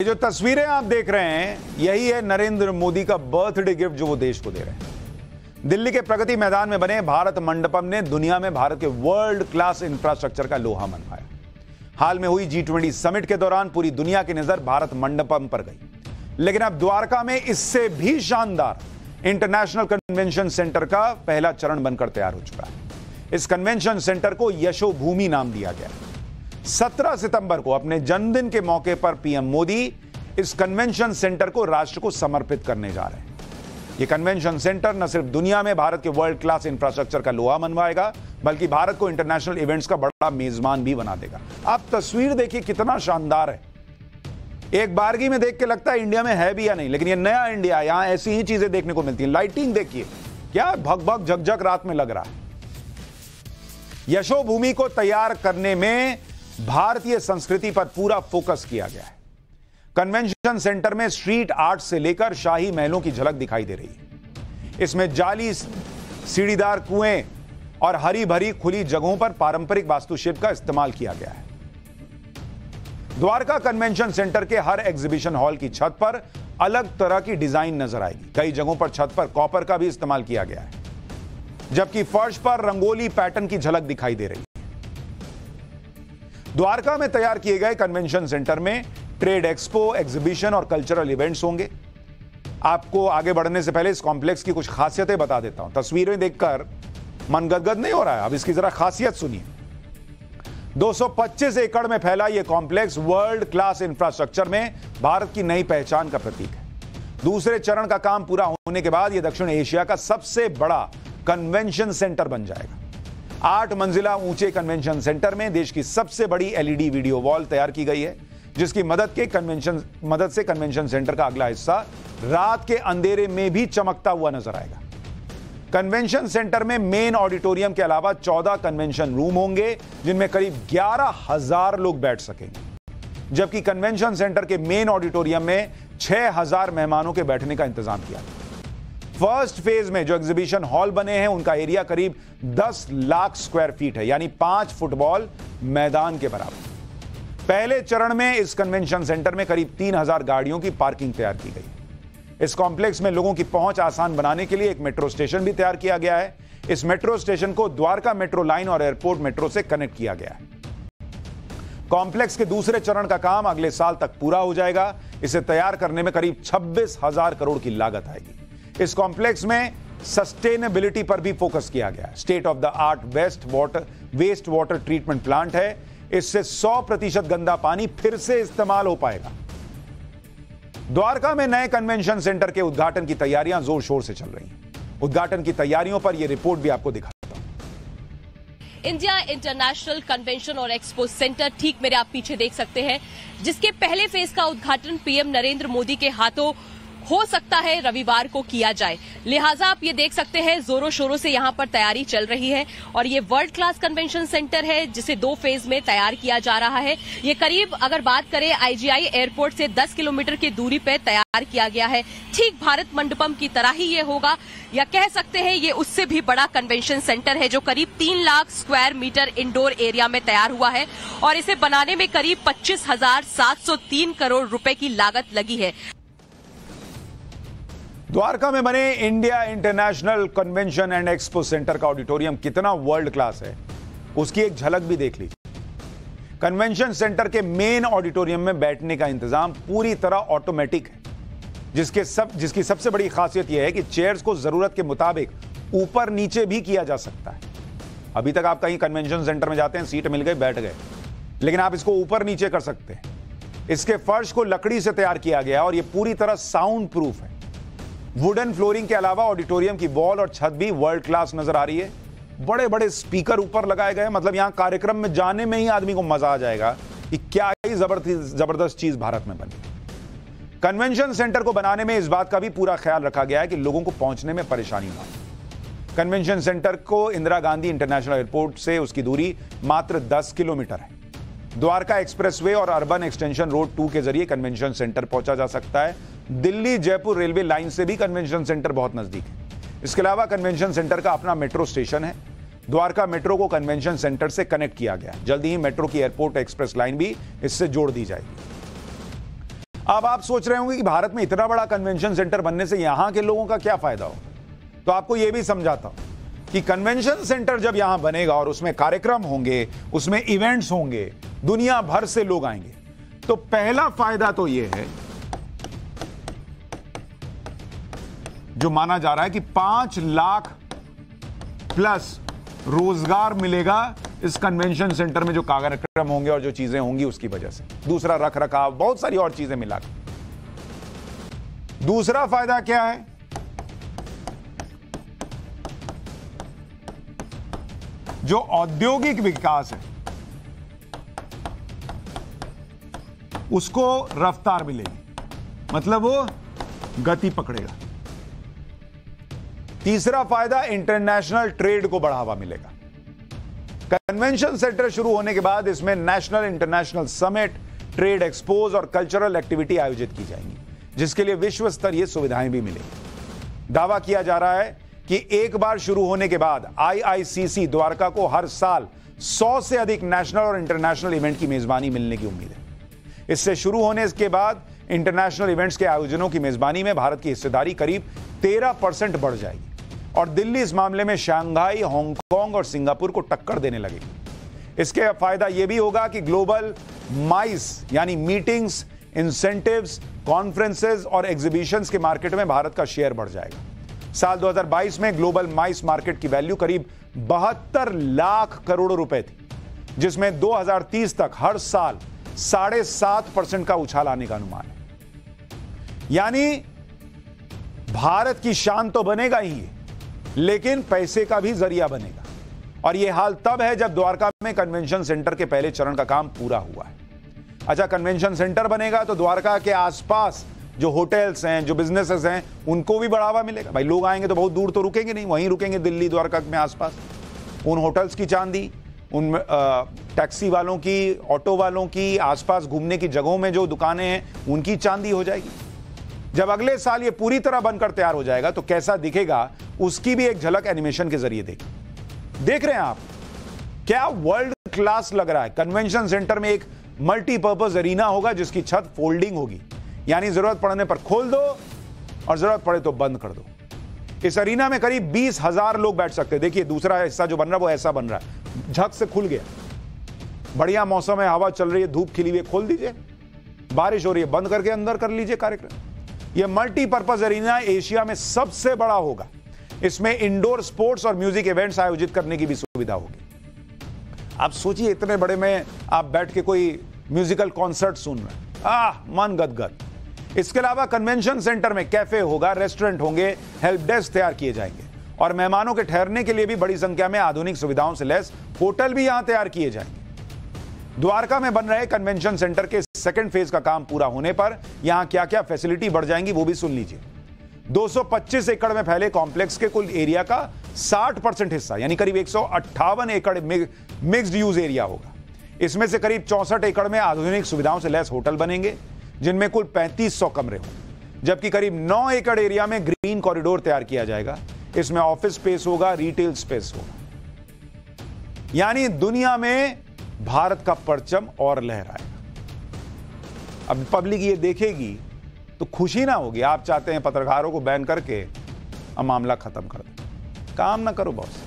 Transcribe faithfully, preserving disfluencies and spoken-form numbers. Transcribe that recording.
जो तस्वीरें आप देख रहे हैं यही है नरेंद्र मोदी का बर्थडे गिफ्ट जो वो देश को दे रहे हैं। दिल्ली के प्रगति मैदान में बने भारत मंडपम ने दुनिया में भारत के वर्ल्ड क्लास इंफ्रास्ट्रक्चर का लोहा मनवाया। हाल में हुई जी ट्वेंटी समिट के दौरान पूरी दुनिया की नजर भारत मंडपम पर गई, लेकिन अब द्वारका में इससे भी शानदार इंटरनेशनल कन्वेंशन सेंटर का पहला चरण बनकर तैयार हो चुका है। इस कन्वेंशन सेंटर को यशोभूमि नाम दिया गया है। सत्रह सितंबर को अपने जन्मदिन के मौके पर पीएम मोदी इस कन्वेंशन सेंटर को राष्ट्र को समर्पित करने जा रहे हैं। यह कन्वेंशन सेंटर न सिर्फ दुनिया में भारत के वर्ल्ड क्लास इंफ्रास्ट्रक्चर का लोहा मनवाएगा, बल्कि भारत को इंटरनेशनल इवेंट्स का बड़ा मेजबान भी बना देगा। आप तस्वीर देखिए कितना शानदार है। एक बारगी में देख के लगता है इंडिया में है भी या नहीं, लेकिन यह नया इंडिया, यहां ऐसी ही चीजें देखने को मिलती हैं। लाइटिंग देखिए, क्या भग भग झकझक रात में लग रहा है। यशोभूमि को तैयार करने में भारतीय संस्कृति पर पूरा फोकस किया गया है। कन्वेंशन सेंटर में स्ट्रीट आर्ट से लेकर शाही महलों की झलक दिखाई दे रही है। इसमें जाली, सीढ़ीदार कुएं और हरी भरी खुली जगहों पर पारंपरिक वास्तुशिल्प का इस्तेमाल किया गया है। द्वारका कन्वेंशन सेंटर के हर एग्जीबिशन हॉल की छत पर अलग तरह की डिजाइन नजर आएगी। कई जगहों पर छत पर कॉपर का भी इस्तेमाल किया गया है, जबकि फर्श पर रंगोली पैटर्न की झलक दिखाई दे रही है। द्वारका में तैयार किए गए कन्वेंशन सेंटर में ट्रेड एक्सपो, एग्जीबिशन और कल्चरल इवेंट्स होंगे। आपको आगे बढ़ने से पहले इस कॉम्प्लेक्स की कुछ खासियतें बता देता हूं। तस्वीरें देखकर मन गदगद नहीं हो रहा है? अब इसकी जरा खासियत सुनिए। दो सौ पच्चीस एकड़ में फैला यह कॉम्प्लेक्स वर्ल्ड क्लास इंफ्रास्ट्रक्चर में भारत की नई पहचान का प्रतीक है। दूसरे चरण का काम पूरा होने के बाद यह दक्षिण एशिया का सबसे बड़ा कन्वेंशन सेंटर बन जाएगा। आठ मंजिला ऊंचे कन्वेंशन सेंटर में देश की सबसे बड़ी एलईडी वीडियो वॉल तैयार की गई है, जिसकी मदद के कन्वेंशन मदद से कन्वेंशन सेंटर का अगला हिस्सा रात के अंधेरे में भी चमकता हुआ नजर आएगा। कन्वेंशन सेंटर में मेन ऑडिटोरियम के अलावा चौदह कन्वेंशन रूम होंगे, जिनमें करीब ग्यारह हजार लोग बैठ सकेंगे, जबकि कन्वेंशन सेंटर के मेन ऑडिटोरियम में छह हजार मेहमानों के बैठने का इंतजाम किया गया। फर्स्ट फेज में जो एग्जीबिशन हॉल बने हैं उनका एरिया करीब दस लाख स्क्वायर फीट है, यानी पांच फुटबॉल मैदान के बराबर। पहले चरण में इस कन्वेंशन सेंटर में करीब तीन हजार गाड़ियों की पार्किंग तैयार की गई। इस कॉम्प्लेक्स में लोगों की पहुंच आसान बनाने के लिए एक मेट्रो स्टेशन भी तैयार किया गया है। इस मेट्रो स्टेशन को द्वारका मेट्रो लाइन और एयरपोर्ट मेट्रो से कनेक्ट किया गया है। कॉम्प्लेक्स के दूसरे चरण का काम अगले साल तक पूरा हो जाएगा। इसे तैयार करने में करीब छब्बीस हजार करोड़ की लागत आएगी। इस कॉम्प्लेक्स में सस्टेनेबिलिटी पर भी फोकस किया गया है। State of the art waste water waste water treatment plant है। इससे सौ प्रतिशत गंदा पानी फिर से इस्तेमाल हो पाएगा। द्वारका में नए कन्वेंशन सेंटर के उद्घाटन की तैयारियां जोर शोर से चल रही हैं। उद्घाटन की तैयारियों पर यह रिपोर्ट भी आपको दिखाता हूं। इंडिया इंटरनेशनल कन्वेंशन और एक्सपो सेंटर ठीक मेरे आप पीछे देख सकते हैं, जिसके पहले फेज का उद्घाटन पीएम नरेंद्र मोदी के हाथों हो सकता है रविवार को किया जाए। लिहाजा आप ये देख सकते हैं जोरों शोरों से यहाँ पर तैयारी चल रही है और ये वर्ल्ड क्लास कन्वेंशन सेंटर है, जिसे दो फेज में तैयार किया जा रहा है। ये करीब अगर बात करें आईजीआई एयरपोर्ट से दस किलोमीटर की दूरी पर तैयार किया गया है। ठीक भारत मंडपम की तरह ही ये होगा, या कह सकते हैं ये उससे भी बड़ा कन्वेंशन सेंटर है, जो करीब तीन lakh square metre indoor area में तैयार हुआ है और इसे बनाने में करीब पच्चीस हजार सात सौ तीन करोड़ रुपए की लागत लगी है। द्वारका में बने India international convention and expo centre का ऑडिटोरियम कितना वर्ल्ड क्लास है, उसकी एक झलक भी देख लीजिए। कन्वेंशन सेंटर के मेन ऑडिटोरियम में बैठने का इंतजाम पूरी तरह ऑटोमेटिक है, जिसके सब जिसकी सबसे बड़ी खासियत यह है कि चेयर्स को जरूरत के मुताबिक ऊपर नीचे भी किया जा सकता है। अभी तक आप कहीं कन्वेंशन सेंटर में जाते हैं, सीट मिल गई, बैठ गए, लेकिन आप इसको ऊपर नीचे कर सकते हैं। इसके फर्श को लकड़ी से तैयार किया गया और यह पूरी तरह साउंड प्रूफ है। वुडन फ्लोरिंग के अलावा ऑडिटोरियम की वॉल और छत भी वर्ल्ड क्लास नजर आ रही है। बड़े बड़े स्पीकर ऊपर लगाए गए, मतलब यहां कार्यक्रम में जाने में ही आदमी को मजा आ जाएगा कि क्या ही जबरदस्त जबरदस्त चीज भारत में बनी। कन्वेंशन सेंटर को बनाने में इस बात का भी पूरा ख्याल रखा गया है कि लोगों को पहुंचने में परेशानी ना हो। कन्वेंशन सेंटर को इंदिरा गांधी इंटरनेशनल एयरपोर्ट से उसकी दूरी मात्र दस किलोमीटर है। द्वारका एक्सप्रेसवे और अर्बन एक्सटेंशन रोड टू के जरिए कन्वेंशन सेंटर पहुंचा जा सकता है। दिल्ली जयपुर रेलवे लाइन से भी कन्वेंशन सेंटर बहुत नजदीक है। इसके अलावा कन्वेंशन सेंटर का अपना मेट्रो स्टेशन है। द्वारका मेट्रो को कन्वेंशन सेंटर से कनेक्ट किया गया है। जल्दी ही मेट्रो की एयरपोर्ट एक्सप्रेस लाइन भी इससे जोड़ दी जाएगी। अब आप सोच रहे होंगे कि भारत में इतना बड़ा कन्वेंशन सेंटर बनने से यहां के लोगों का क्या फायदा होगा, तो आपको यह भी समझाता हूं कि कन्वेंशन सेंटर जब यहां बनेगा और उसमें कार्यक्रम होंगे, उसमें इवेंट्स होंगे, दुनिया भर से लोग आएंगे, तो पहला फायदा तो यह है जो माना जा रहा है कि पांच लाख प्लस रोजगार मिलेगा इस कन्वेंशन सेंटर में जो कार्यक्रम होंगे और जो चीजें होंगी उसकी वजह से। दूसरा रख रखाव, बहुत सारी और चीजें मिलाकर। दूसरा फायदा क्या है, जो औद्योगिक विकास है उसको रफ्तार मिलेगी, मतलब वो गति पकड़ेगा। तीसरा फायदा, इंटरनेशनल ट्रेड को बढ़ावा मिलेगा। कन्वेंशन सेंटर शुरू होने के बाद इसमें national international summit, trade expos और कल्चरल एक्टिविटी आयोजित की जाएंगी, जिसके लिए विश्व स्तरीय सुविधाएं भी मिलेंगी। दावा किया जा रहा है कि एक बार शुरू होने के बाद आई आई सी सी द्वारका को हर साल सौ से अधिक नेशनल और इंटरनेशनल इवेंट की मेजबानी मिलने की उम्मीद है। इससे शुरू होने के बाद इंटरनेशनल इवेंट्स के आयोजनों की मेजबानी में भारत की हिस्सेदारी करीब तेरह परसेंट बढ़ जाएगी और दिल्ली इस मामले में शंघाई, हांगकांग और सिंगापुर को टक्कर देने लगेगी। इसके फायदा यह भी होगा कि ग्लोबल माइस यानी मीटिंग्स, इंसेंटिव्स, कॉन्फ्रेंसेस और एग्जीबिशंस के मार्केट में भारत का शेयर बढ़ जाएगा। साल दो हज़ार बाईस में ग्लोबल माइस मार्केट की वैल्यू करीब बहत्तर लाख करोड़ रुपए थी, जिसमें दो हज़ार तीस तक हर साल साढ़े सात परसेंट का उछाल आने का अनुमान है। यानी भारत की शान तो बनेगा ही, लेकिन पैसे का भी जरिया बनेगा। और यह हाल तब है जब द्वारका में कन्वेंशन सेंटर के पहले चरण का काम पूरा हुआ है। अच्छा, कन्वेंशन सेंटर बनेगा तो द्वारका के आसपास जो होटल्स हैं, जो बिजनेसेस हैं, उनको भी बढ़ावा मिलेगा। भाई लोग आएंगे तो बहुत दूर तो रुकेंगे नहीं, वहीं रुकेंगे दिल्ली द्वारका में आसपास। उन होटल्स की चांदी, उन टैक्सी वालों की, ऑटो वालों की, आसपास घूमने की जगहों में जो दुकानें हैं उनकी चांदी हो जाएगी। जब अगले साल ये पूरी तरह बनकर तैयार हो जाएगा तो कैसा दिखेगा उसकी भी एक झलक एनिमेशन के जरिए देखिए। देख रहे हैं आप, क्या वर्ल्ड क्लास लग रहा है। कन्वेंशन सेंटर में एक मल्टीपर्पज एरिना होगा जिसकी छत फोल्डिंग होगी, यानी जरूरत पड़ने पर खोल दो और जरूरत पड़े तो बंद कर दो। इस एरिना में करीब बीस हजार लोग बैठ सकते हैं। देखिए दूसरा हिस्सा जो बन रहा है वो ऐसा बन रहा है, झक से खुल गया। बढ़िया मौसम है, हवा चल रही है, धूप खिली हुई है, खोल दीजिए। बारिश हो रही है, बंद करके अंदर कर लीजिए कार्यक्रम। यह मल्टीपर्पज एरिना एशिया में सबसे बड़ा होगा। इसमें इंडोर स्पोर्ट्स और म्यूजिक इवेंट्स आयोजित करने की भी सुविधा होगी। आप सोचिए, इतने बड़े में आप बैठ के कोई म्यूजिकल कॉन्सर्ट सुन रहे हैं, आह मन गदगद। इसके अलावा कन्वेंशन सेंटर में कैफे होगा, रेस्टोरेंट होंगे, हेल्प डेस्क तैयार किए जाएंगे और मेहमानों के ठहरने के लिए भी बड़ी संख्या में आधुनिक सुविधाओं से लैस होटल भी यहां तैयार किए जाएंगे। द्वारका में बन रहे कन्वेंशन सेंटर के सेकंड फेज का काम पूरा होने पर यहां क्या क्या फैसिलिटी बढ़ जाएंगी वो भी सुन लीजिए। दो सौ पच्चीस एकड़ में फैले कॉम्प्लेक्स के कुल एरिया का साठ परसेंट हिस्सा यानी करीब एक सौ अट्ठावन एकड़ मिक्स्ड यूज एरिया होगा। इसमें से करीब चौसठ एकड़ में आधुनिक सुविधाओं से लैस होटल बनेंगे जिनमें कुल पैंतीस सौ कमरे होंगे, जबकि करीब नौ एकड़ एरिया में ग्रीन कॉरिडोर तैयार किया जाएगा। इसमें ऑफिस स्पेस होगा, रिटेल स्पेस होगा, यानी दुनिया में भारत का परचम और लहराएगा। अब पब्लिक ये देखेगी तो खुशी ना होगी। आप चाहते हैं पत्रकारों को बैन करके अब मामला खत्म कर दो, काम ना करो बॉस।